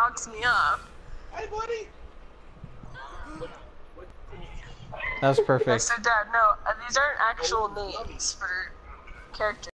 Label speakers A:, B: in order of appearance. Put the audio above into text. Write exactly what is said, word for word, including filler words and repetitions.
A: knocks me off.
B: Hey, buddy.
C: That was perfect.
A: So, Dad, no, uh, these aren't actual names for characters.